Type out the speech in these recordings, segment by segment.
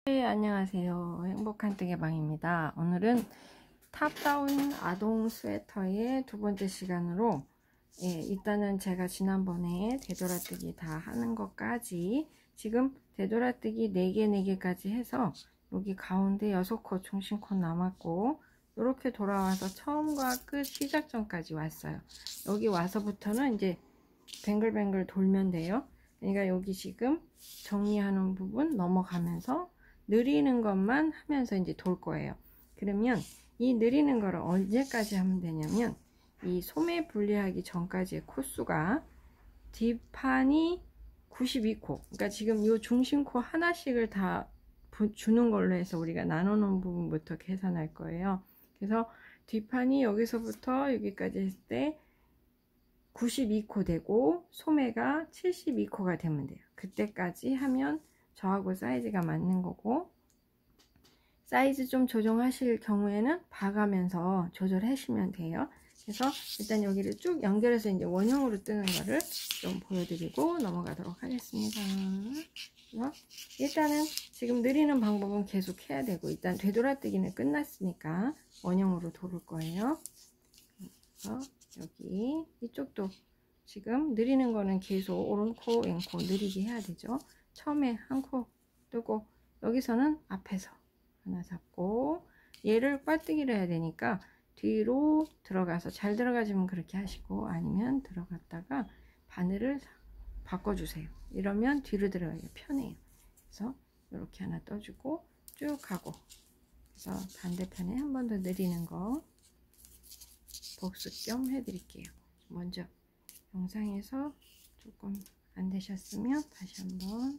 네, 안녕하세요. 행복한 뜨개방입니다. 오늘은 탑다운 아동 스웨터의 두 번째 시간으로 일단은 제가 지난번에 되돌아뜨기 다 하는 것까지 지금 되돌아뜨기 4개까지 해서 여기 가운데 6코 중심코 남았고 이렇게 돌아와서 처음과 끝 시작점까지 왔어요. 여기 와서부터는 이제 뱅글뱅글 돌면 돼요. 그러니까 여기 지금 정리하는 부분 넘어가면서 느리는 것만 하면서 이제 돌 거예요. 그러면 이 느리는 거를 언제까지 하면 되냐면 이 소매 분리하기 전까지의 코수가 뒷판이 92코, 그러니까 지금 이 중심코 하나씩을 다 주는 걸로 해서 우리가 나눠 놓은 부분부터 계산할 거예요. 그래서 뒷판이 여기서부터 여기까지 했을 때 92코 되고 소매가 72코가 되면 돼요. 그때까지 하면 저하고 사이즈가 맞는 거고, 사이즈 좀 조정하실 경우에는 봐가면서 조절하시면 돼요. 그래서 일단 여기를 쭉 연결해서 이제 원형으로 뜨는 거를 좀 보여드리고 넘어가도록 하겠습니다. 일단은 지금 느리는 방법은 계속 해야 되고, 일단 되돌아뜨기는 끝났으니까 원형으로 돌을 거예요. 그래서 여기 이쪽도 지금 느리는 거는 계속 오른코 왼코 느리게 해야 되죠. 처음에 한 코 뜨고 여기서는 앞에서 하나 잡고 얘를 꽈뜨기를 해야 되니까 뒤로 들어가서, 잘 들어가지면 그렇게 하시고 아니면 들어갔다가 바늘을 바꿔주세요. 이러면 뒤로 들어가기가 편해요. 그래서 이렇게 하나 떠주고 쭉 가고, 그래서 반대편에 한 번 더 느리는 거 복습 겸 해드릴게요. 먼저 영상에서 조금 안 되셨으면 다시 한번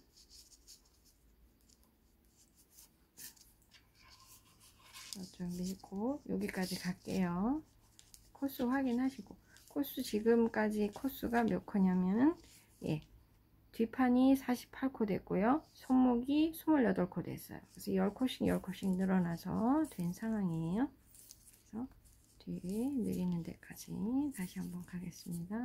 좀 밀고 여기까지 갈게요. 코수 확인하시고, 코수 지금까지 코수가 몇 코냐면은 뒷판이 48코 됐고요. 손목이 28코 됐어요. 그래서 10코씩 늘어나서 된 상황이에요. 그래서 뒤에 느리는 데까지 다시 한번 가겠습니다.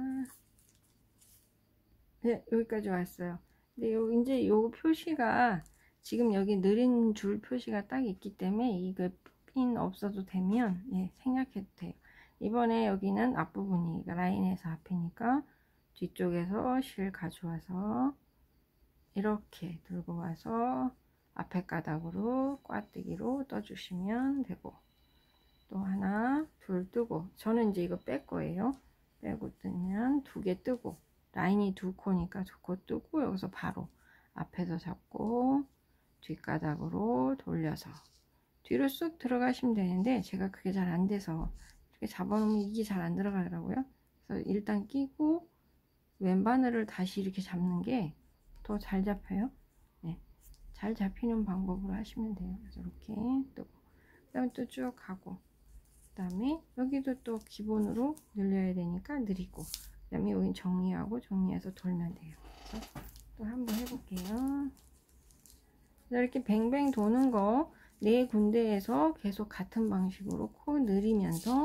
네, 여기까지 왔어요. 근데 이제 요 표시가 지금 여기 느린 줄 표시가 딱 있기 때문에 이거 핀 없어도 되면 생략해도 돼요. 이번에 여기는 앞부분이 라인에서 앞이니까 뒤쪽에서 실 가져와서 이렇게 들고 와서 앞에 가닥으로 꽈뜨기로 떠주시면 되고, 또 하나 둘 뜨고, 저는 이제 이거 뺄 거예요. 빼고 뜨면 2개 뜨고, 라인이 2코니까 2코 뜨고 여기서 바로 앞에서 잡고 뒷가닥으로 돌려서 뒤로 쑥 들어가시면 되는데, 제가 그게 잘 안 돼서 이렇게 잡아놓으면 이게 잘 안 들어가더라고요. 그래서 일단 끼고 왼바늘을 다시 이렇게 잡는 게 더 잘 잡혀요. 잘 잡히는 방법으로 하시면 돼요. 그래서 이렇게 뜨고, 그 다음에 또 쭉 가고, 그 다음에 여기도 또 기본으로 늘려야 되니까 느리고, 그 다음에 여기 정리해서 돌면 돼요. 그래서 또 한번 해볼게요. 이렇게 뱅뱅 도는 거 4군데에서 계속 같은 방식으로 코 느리면서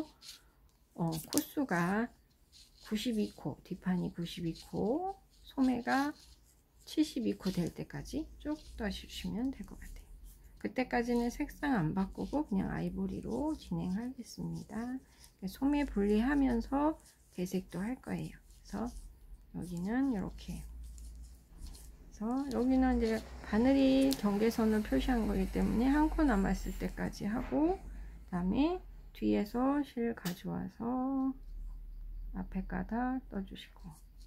코수가 92코, 뒷판이 92코, 소매가 72코 될 때까지 쭉 떠주시면 될 것 같아요. 그때까지는 색상 안 바꾸고 그냥 아이보리로 진행하겠습니다. 소매 분리하면서 대색도 할 거예요. 그래서 여기는 이렇게, 그래서 여기는 이제 바늘이 경계선을 표시한 거기 때문에 한 코 남았을 때까지 하고, 그 다음에 뒤에서 실 가져와서 앞에 가닥 떠주시고,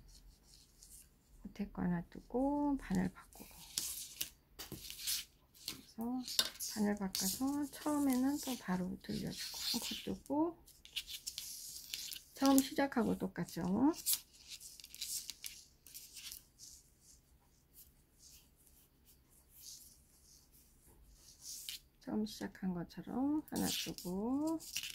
밑에 거 하나 뜨고 바늘 바꾸고, 그래서 바늘 바꿔서 처음에는 또 바로 들려주고 한 코 뜨고, 처음 시작하고 똑같죠. 처음 시작한 것처럼 하나 뜨고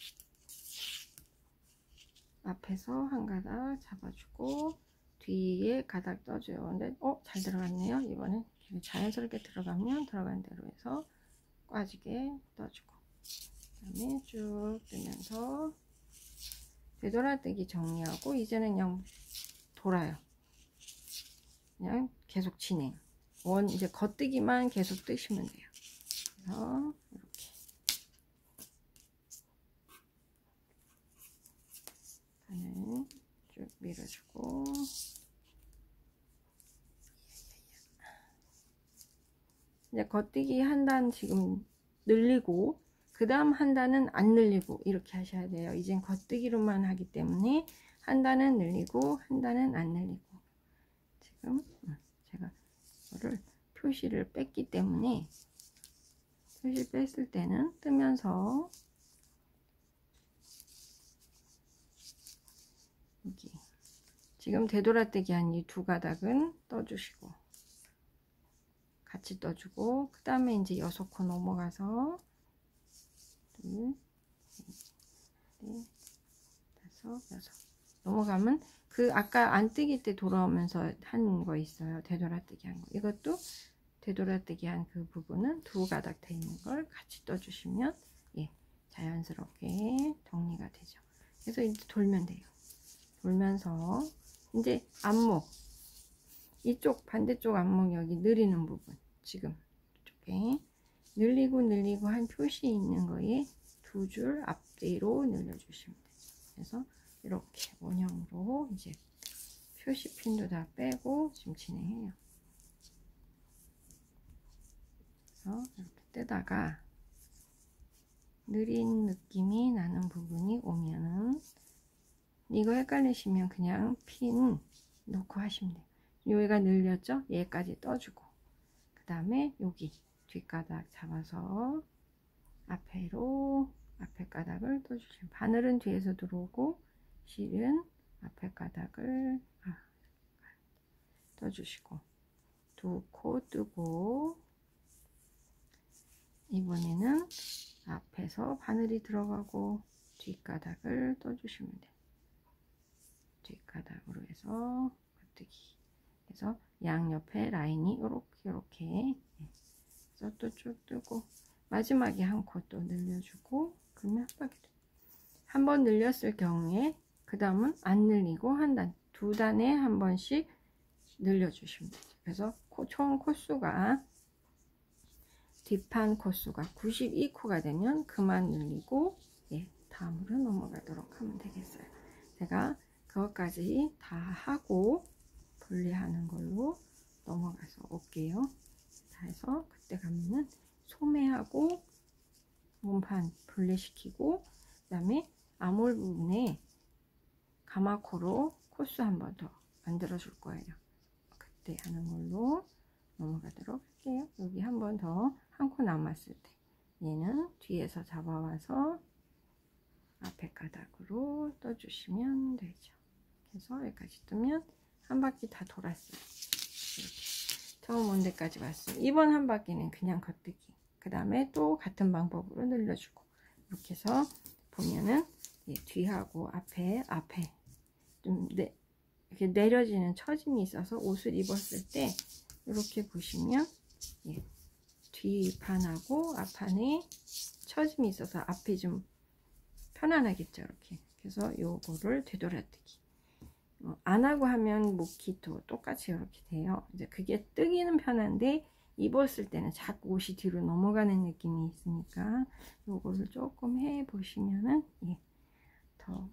앞에서 한 가닥 잡아주고 뒤에 가닥 떠줘요. 근데 잘 들어갔네요. 이번엔 자연스럽게 들어가면 들어간 대로 해서 꽈지게 떠주고, 그 다음에 쭉 뜨면서 되돌아뜨기 정리하고, 이제는 그냥 돌아요. 그냥 계속 진행. 이제 겉뜨기만 계속 뜨시면 돼요. 그래서 이렇게 바늘 쭉 밀어주고, 이제 겉뜨기 한 단 지금 늘리고 그 다음 한 단은 안 늘리고 이렇게 하셔야 돼요. 이젠 겉뜨기로만 하기 때문에 한 단은 늘리고 한 단은 안 늘리고. 지금 제가 이거를 표시를 뺐기 때문에, 표시 뺐을 때는 뜨면서 여기 지금 되돌아뜨기 한 이 두 가닥은 떠주시고, 같이 떠주고, 그 다음에 이제 6코 넘어가서 둘, 셋, 넷, 다섯, 여섯 넘어가면 그 아까 안 뜨기 때 돌아오면서 한 거 있어요. 되돌아뜨기 한 거. 이것도 되돌아뜨기 한 그 부분은 두 가닥 돼 있는 걸 같이 떠주시면 자연스럽게 정리가 되죠. 그래서 이제 돌면 돼요. 돌면서 이제 안목, 이쪽 반대쪽 안목 여기 늘리는 부분, 지금 이쪽에 늘리고 한 표시 있는 거에 두 줄 앞뒤로 늘려주시면 돼요. 그래서 이렇게 원형으로 이제 표시 핀도 다 빼고 지금 진행해요. 그래서 이렇게 뜨다가 느린 느낌이 나는 부분이 오면은, 이거 헷갈리시면 그냥 핀 놓고 하시면 돼요. 여기가 늘렸죠? 얘까지 떠주고, 그 다음에 여기 뒷가닥 잡아서 앞에로 앞에 가닥을 떠주시면, 바늘은 뒤에서 들어오고 실은 앞에 가닥을 떠주시고, 두 코 뜨고, 이번에는 앞에서 바늘이 들어가고 뒷가닥을 떠주시면 돼요. 뒷가닥으로 해서 겉뜨기 해서 양옆에 라인이 이렇게 해서 또 쭉 뜨고, 마지막에 한 코 또 늘려주고, 그러면 한 바퀴. 한 번 늘렸을 경우에 그 다음은 안 늘리고 한 단, 두 단에 한 번씩 늘려주시면 돼요. 그래서 총 코수가, 뒷판 코수가 92코가 되면 그만 늘리고 다음으로 넘어가도록 하면 되겠어요. 제가 그것까지 다 하고 분리하는 걸로 넘어가서 올게요. 다 해서 그때 가면은 소매하고 몸판 분리시키고, 그 다음에 아몰 부분에 가마코로 코스 한 번 더 만들어 줄 거예요. 그때 하는 걸로 넘어가도록 할게요. 여기 한 번 더, 한 코 남았을 때 얘는 뒤에서 잡아와서 앞에 가닥으로 떠주시면 되죠. 그래서 여기까지 뜨면 한 바퀴 다 돌았어요. 이렇게 처음 온 데까지 왔어요. 이번 한 바퀴는 그냥 겉뜨기, 그 다음에 또 같은 방법으로 늘려주고, 이렇게 해서 보면은 뒤하고 앞에 좀 이렇게 내려지는 처짐이 있어서 옷을 입었을 때 이렇게 보시면 뒷판하고 앞판에 처짐이 있어서 앞이 좀 편안하겠죠. 이렇게. 그래서 요거를 되돌아뜨기. 안 하고 하면 모키토 똑같이 이렇게 돼요. 이제 그게 뜨기는 편한데 입었을 때는 자꾸 옷이 뒤로 넘어가는 느낌이 있으니까 요거를 조금 해 보시면은 더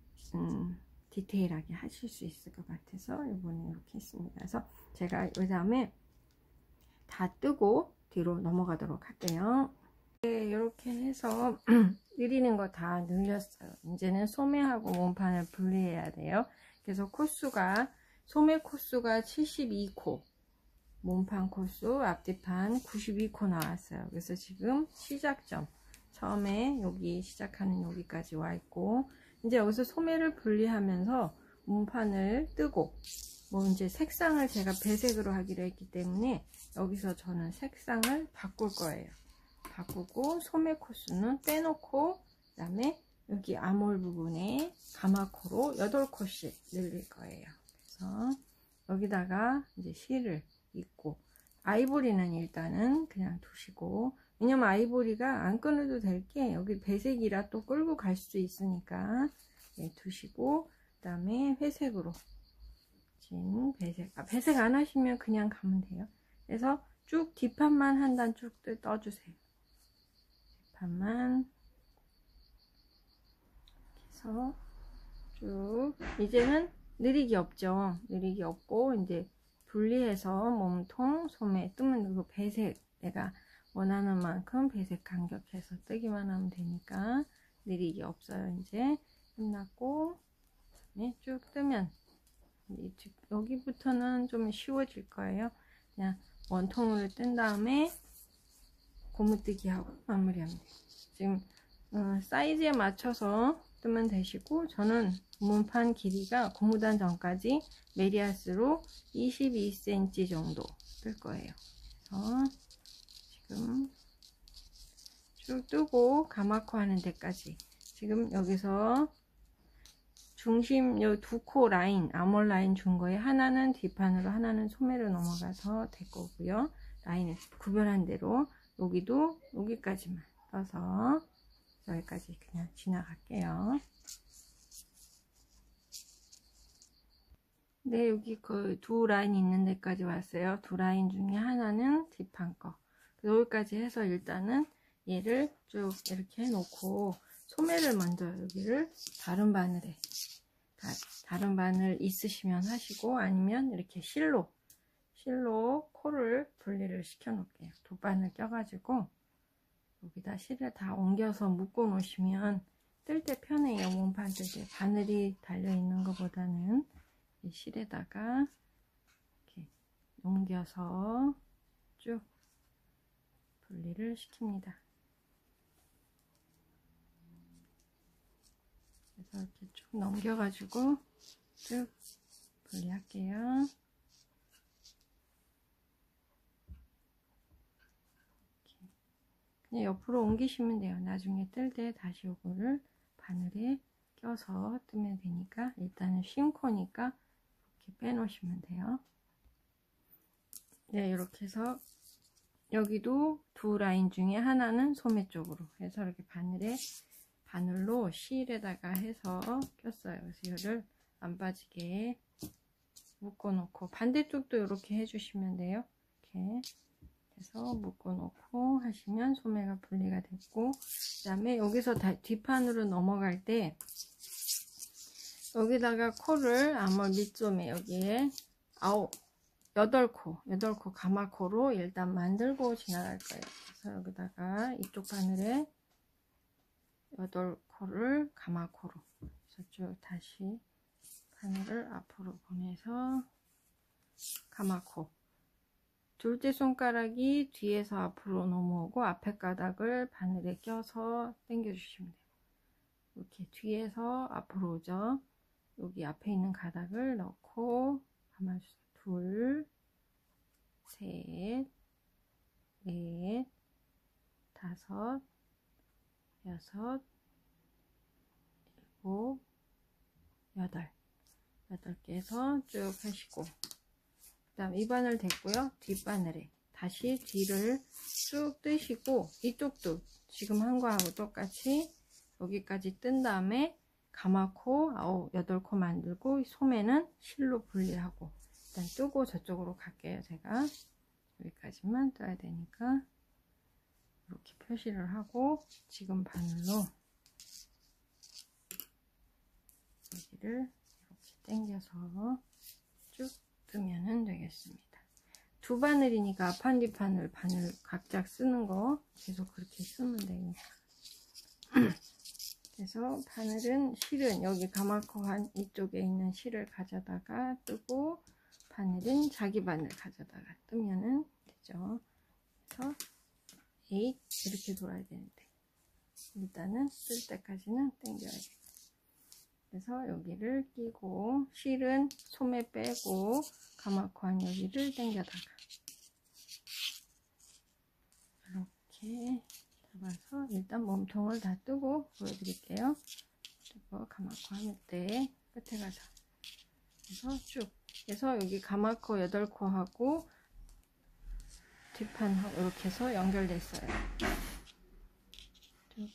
디테일하게 하실 수 있을 것 같아서 이번에 이렇게 했습니다. 그래서 제가 그 다음에 다 뜨고 뒤로 넘어가도록 할게요. 이렇게 해서 늘리는 거 다 늘렸어요. 이제는 소매하고 몸판을 분리해야 돼요. 그래서 코수가, 소매 코수가 72코, 몸판 코수 앞뒤판 92코 나왔어요. 그래서 지금 시작점, 처음에 여기 시작하는 여기까지 와 있고, 이제 여기서 소매를 분리하면서 몸판을 뜨고, 이제 색상을 제가 배색으로 하기로 했기 때문에 여기서 저는 색상을 바꿀 거예요. 바꾸고 소매 코수는 빼놓고, 그 다음에 여기 아몰 부분에 가마코로 8코씩 늘릴 거예요. 그래서 여기다가 이제 실을 입고, 아이보리는 일단은 그냥 두시고, 왜냐면 아이보리가 안 끊어도 될 게 여기 배색이라 또 끌고 갈 수 있으니까 두시고, 그 다음에 회색으로 배색 안 하시면 그냥 가면 돼요. 그래서 쭉 뒷판만 한 단 쭉 떠주세요. 뒷판만 해서 쭉. 이제는 느리기 없죠. 느리기 없고 이제 분리해서 몸통, 소매 뜨면 그 배색 내가 원하는 만큼 배색 간격해서 뜨기만 하면 되니까 느리기 없어요. 이제 끝났고 쭉 뜨면 여기부터는 좀 쉬워질 거예요. 그냥 원통으로 뜬 다음에 고무뜨기 하고 마무리하면 돼요. 지금 사이즈에 맞춰서 뜨면 되시고, 저는 문판 길이가 고무단 전까지 메리아스로 22cm 정도 뜰 거예요. 그래서 지금 쭉 뜨고 가마코 하는 데까지, 지금 여기서 중심 요 두 코 라인, 아몰 라인 준 거에 하나는 뒷판으로 하나는 소매로 넘어가서 될 거고요. 라인을 구별한 대로 여기도 여기까지만 떠서 여기까지 그냥 지나갈게요. 네, 여기 그 두 라인 있는 데까지 왔어요. 두 라인 중에 하나는 뒷판 거. 여기까지 해서 일단은 얘를 쭉 이렇게 해놓고 소매를 먼저 여기를 다른 바늘에, 다른 바늘 있으시면 하시고, 아니면 이렇게 실로 코를 분리를 시켜 놓을게요. 두 바늘 껴가지고 여기다 실을 다 옮겨서 묶어 놓으시면 뜰 때 편해요. 몸판 뜰 때 바늘이 달려 있는 것보다는 이 실에다가 이렇게 옮겨서 쭉 분리를 시킵니다. 그래서 이렇게 쭉 넘겨가지고 쭉 분리할게요. 그냥 옆으로 옮기시면 돼요. 나중에 뜰 때 다시 요거를 바늘에 껴서 뜨면 되니까, 일단은 쉼코니까 이렇게 빼놓으시면 돼요. 네, 이렇게 해서 여기도 두 라인 중에 하나는 소매 쪽으로 해서 이렇게 바늘로 실에다가 해서 꼈어요. 그래서 이거를 안 빠지게 묶어 놓고, 반대쪽도 이렇게 해주시면 돼요. 이렇게 해서 묶어 놓고 하시면 소매가 분리가 됐고, 그 다음에 여기서 뒷판으로 넘어갈 때 여기다가 코를 아몰 밑소매 여기에 8코 가마코로 일단 만들고 지나갈 거예요. 그래서 여기다가 이쪽 바늘에 8코를 가마코로 해서 쭉 다시 바늘을 앞으로 보내서 가마코, 둘째 손가락이 뒤에서 앞으로 넘어오고 앞에 가닥을 바늘에 껴서 당겨 주시면 돼요. 이렇게 뒤에서 앞으로 오죠. 여기 앞에 있는 가닥을 넣고 감아주세요. 둘, 셋, 넷, 다섯, 여섯, 일곱, 여덟 개에서 쭉 하시고, 그 다음 이 바늘 됐고요. 뒷바늘에 다시 뒤를 쭉 뜨시고, 이쪽도 지금 한 거하고 똑같이 여기까지 뜬 다음에 가마코 8코 만들고, 소매는 실로 분리하고 일단 뜨고 저쪽으로 갈게요. 제가 여기까지만 떠야 되니까 이렇게 표시를 하고, 지금 바늘로 여기를 이렇게 당겨서 쭉 뜨면 되겠습니다. 두 바늘이니까 앞판 뒷판을 바늘 각자 쓰는 거 계속 그렇게 쓰면 되니까. 그래서 바늘은, 실은 여기 가마코 한 이쪽에 있는 실을 가져다가 뜨고, 바늘은 자기 바늘 가져다가 뜨면은 되죠. 그래서 8 이렇게 돌아야 되는데 일단은 뜰 때까지는 당겨야 돼요. 그래서 여기를 끼고, 실은 소매 빼고 가마코 한 여기를 당겨다가 이렇게 잡아서 일단 몸통을 다 뜨고 보여드릴게요. 그리고 가마코 할 때 끝에 가서 그래서 쭉 해서 여기 가마코 8코 하고 뒷판하고 이렇게 해서 연결됐어요. 쭉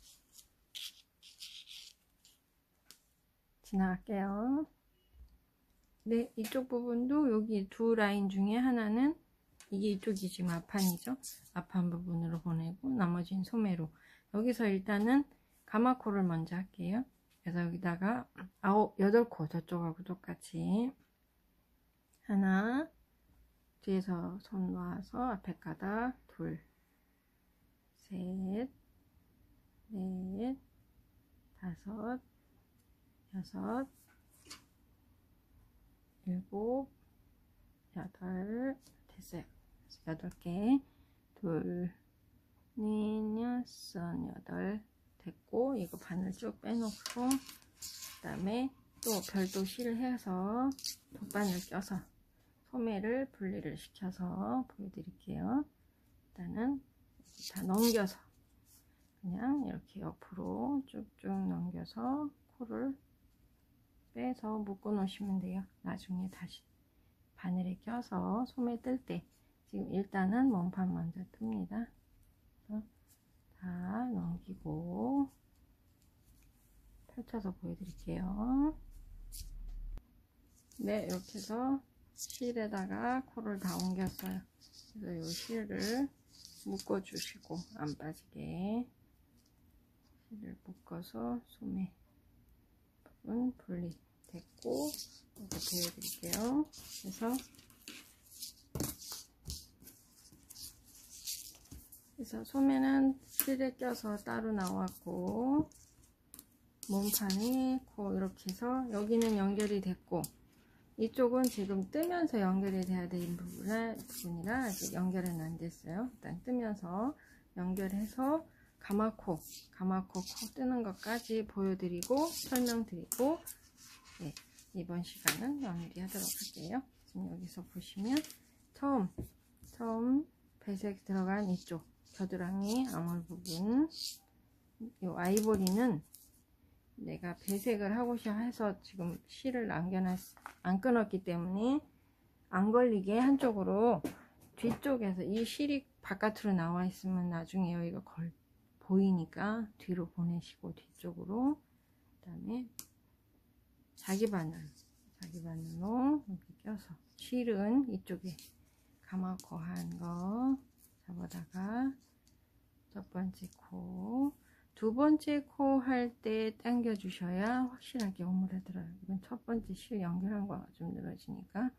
지나갈게요. 네, 이쪽 부분도 여기 두 라인 중에 하나는, 이게 이쪽이 지금 앞판이죠. 앞판 부분으로 보내고 나머지는 소매로. 여기서 일단은 가마코를 먼저 할게요. 그래서 여기다가 8코 저쪽하고 똑같이 하나, 뒤에서 손 놔서 앞에 가닥, 둘, 셋, 넷, 다섯, 여섯, 일곱, 여덟, 됐어요. 8개, 둘, 넷, 여섯, 여덟 됐고, 이거 바늘 쭉 빼놓고, 그 다음에 또 별도 실을 해서 돗바늘 껴서 소매를 분리를 시켜서 보여드릴게요. 일단은 다 넘겨서 그냥 이렇게 옆으로 쭉쭉 넘겨서 코를 빼서 묶어 놓으시면 돼요. 나중에 다시 바늘에 껴서 소매 뜰 때 지금 일단은 몸판 먼저 뜹니다. 다 넘기고 펼쳐서 보여드릴게요. 네, 이렇게 해서 실에다가 코를 다 옮겼어요. 그래서 이 실을 묶어 주시고 안 빠지게 실을 묶어서 소매 부분 분리 됐고, 이렇게 보여드릴게요. 그래서 소매는 실에 껴서 따로 나왔고, 몸판에 코 이렇게 해서 여기는 연결이 됐고, 이쪽은 지금 뜨면서 연결이 돼야 되는 부분이라 아직 연결은 안 됐어요. 일단 뜨면서 연결해서 가마코 코 뜨는 것까지 보여드리고 설명드리고, 네, 이번 시간은 마무리하도록 할게요. 지금 여기서 보시면 처음 배색 들어간 이쪽 겨드랑이 암홀 부분, 이 아이보리는 내가 배색을 하고 해서 지금 실을 안 끊었기 때문에 안 걸리게 한쪽으로 뒤쪽에서, 이 실이 바깥으로 나와 있으면 나중에 여기가 보이니까 뒤로 보내시고 뒤쪽으로, 그 다음에 자기 바늘로 이렇게 껴서 실은 이쪽에 가마코 한 거 잡아다가 첫 번째 코, 두 번째 코 할 때 당겨 주셔야 확실하게 오므라들어요. 이건 첫 번째 실 연결한 거가 좀 늘어지니까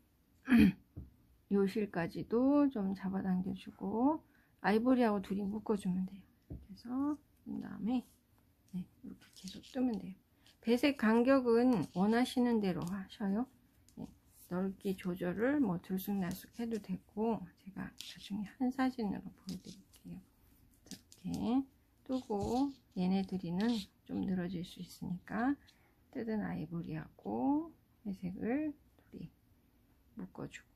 요 실까지도 좀 잡아 당겨 주고 아이보리하고 둘이 묶어 주면 돼요. 그래서 그 다음에 네, 이렇게 계속 뜨면 돼요. 배색 간격은 원하시는 대로 하셔요. 네, 넓기 조절을 뭐 들쑥날쑥 해도 되고, 제가 나중에 한 사진으로 보여드릴게요. 이렇게 뜨고, 얘네들이는 좀 늘어질 수 있으니까 뜯은 아이보리하고 회색을 둘이 묶어주고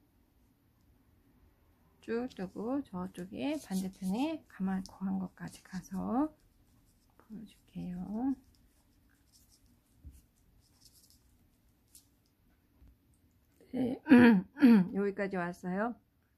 쭉 뜨고, 저쪽에 반대편에 가마코 한 것까지 가서 보여줄게요. 네, 여기까지 왔어요.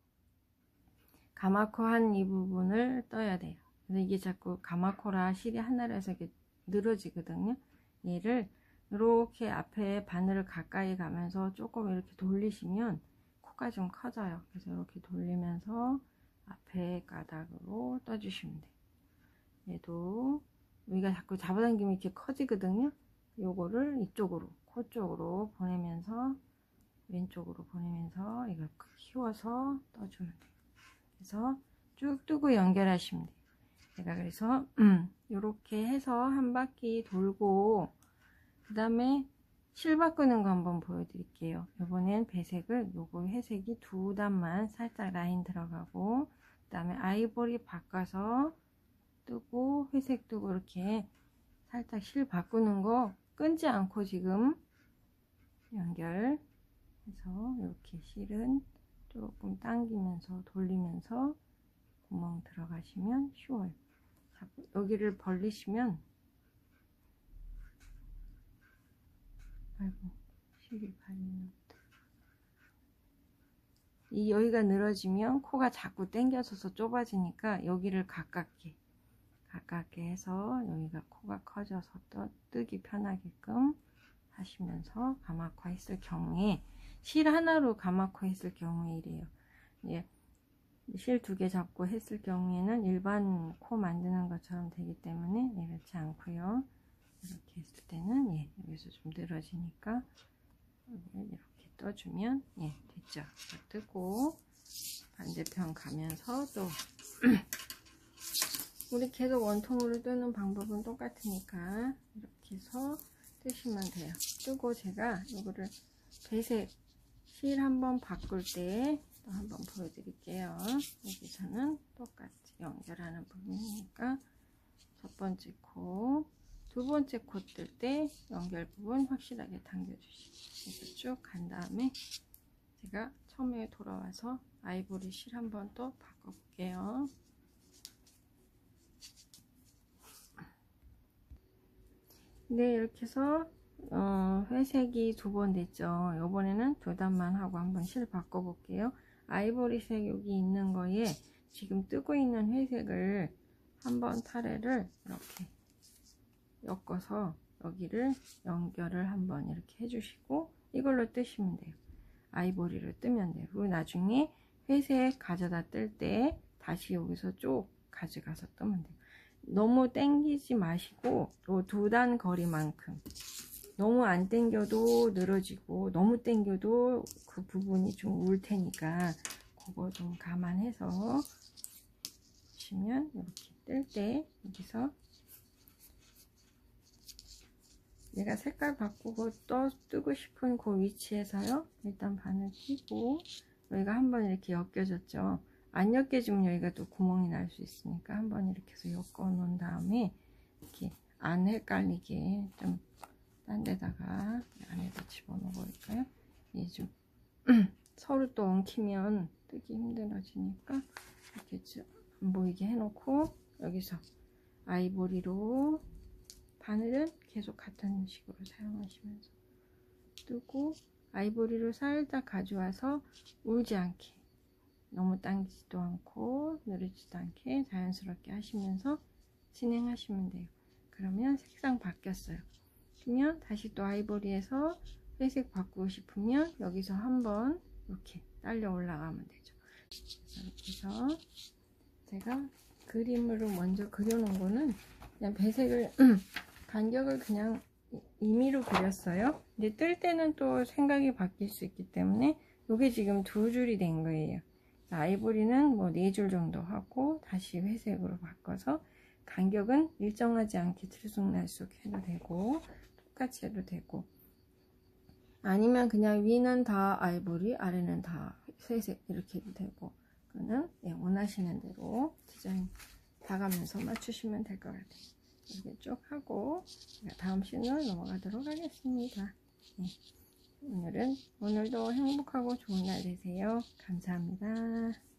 가마코 한 이 부분을 떠야 돼요. 그래서 이게 자꾸 가마코라 실이 하나로 해서 이렇게 늘어지거든요. 얘를 이렇게 앞에 바늘을 가까이 가면서 조금 이렇게 돌리시면 코가 좀 커져요. 그래서 이렇게 돌리면서 앞에 가닥으로 떠주시면 돼요. 얘도 여기가 자꾸 잡아당기면 이렇게 커지거든요. 요거를 이쪽으로, 코 쪽으로 보내면서, 왼쪽으로 보내면서 이걸 키워서 떠주면 돼요. 그래서 쭉 뜨고 연결하시면 돼요. 제가 그래서 이렇게 해서 한 바퀴 돌고, 그 다음에 실 바꾸는 거 한번 보여드릴게요. 이번엔 배색을, 요거 회색이 두 단만 살짝 라인 들어가고, 그 다음에 아이보리 바꿔서 뜨고 회색 뜨고 이렇게 살짝 실 바꾸는 거 끊지 않고 지금 연결해서 이렇게 실은 조금 당기면서 돌리면서 구멍 들어가시면 쉬워요. 자꾸 여기를 벌리시면, 아이고 실이 발리는, 이 여기가 늘어지면 코가 자꾸 당겨져서 좁아지니까 여기를 가깝게 해서 여기가 코가 커져서 뜨기 편하게끔 하시면서 가마코 했을 경우에, 실 하나로 가마코 했을 경우에 이래요. 예, 실 2개 잡고 했을 경우에는 일반 코 만드는 것처럼 되기 때문에 그렇지 않고요. 이렇게 했을 때는 여기서 좀 늘어지니까 이렇게 떠주면 됐죠. 뜨고 반대편 가면서 또 우리 계속 원통으로 뜨는 방법은 똑같으니까 이렇게 해서 뜨시면 돼요. 뜨고 제가 이거를 배색 실 한번 바꿀 때 또 한번 보여드릴게요. 여기서는 똑같이 연결하는 부분이니까 첫 번째 코, 두 번째 코 뜰 때 연결 부분 확실하게 당겨주시고 그래서 쭉 간 다음에 제가 처음에 돌아와서 아이보리 실 한번 또 바꿔볼게요. 네, 이렇게 해서 회색이 2번 됐죠. 이번에는 2단만 하고 한번 실 바꿔볼게요. 아이보리색 여기 있는 거에 지금 뜨고 있는 회색을 한번 타래를 이렇게 엮어서 여기를 연결을 한번 이렇게 해주시고 이걸로 뜨시면 돼요. 아이보리로 뜨면 돼요. 그리고 나중에 회색 가져다 뜰 때 다시 여기서 쭉 가져가서 뜨면 돼요. 너무 당기지 마시고 요 2단 거리만큼 너무 안 당겨도 늘어지고 너무 당겨도 그 부분이 좀 울 테니까 그거 좀 감안해서 보시면 이렇게 뜰 때 여기서 내가 색깔 바꾸고 뜨고 싶은 그 위치에서요 일단 바늘 끼고 여기가 한번 이렇게 엮여졌죠. 안 엮여지면 여기가 또 구멍이 날 수 있으니까 한번 이렇게 해서 엮어 놓은 다음에 이렇게 안 헷갈리게 좀 딴 데다가 안에다 집어넣어 볼까요? 이게 좀 서로 또 엉키면 뜨기 힘들어지니까 이렇게 안 보이게 해놓고 여기서 아이보리로 바늘은 계속 같은 식으로 사용하시면서 뜨고 아이보리로 살짝 가져와서 울지 않게 너무 당기지도 않고 누르지도 않게 자연스럽게 하시면서 진행하시면 돼요. 그러면 색상 바뀌었어요. 그러면 다시 또 아이보리에서 회색 바꾸고 싶으면 여기서 한번 이렇게 딸려 올라가면 되죠. 이렇게 해서 제가 그림으로 먼저 그려놓은 거는 그냥 배색을 간격을 그냥 임의로 그렸어요. 근데 뜰 때는 또 생각이 바뀔 수 있기 때문에 이게 지금 2줄이 된 거예요. 아이보리는 뭐 4줄 정도 하고 다시 회색으로 바꿔서 간격은 일정하지 않게 들쑥날쑥 해도 되고 똑같이 해도 되고 아니면 그냥 위는 다 아이보리 아래는 다 회색 이렇게 해도 되고 그거는 원하시는 대로 디자인 봐가면서 맞추시면 될 것 같아요. 이렇게 쭉 하고 다음 씬으로 넘어가도록 하겠습니다. 오늘도 행복하고 좋은 날 되세요. 감사합니다.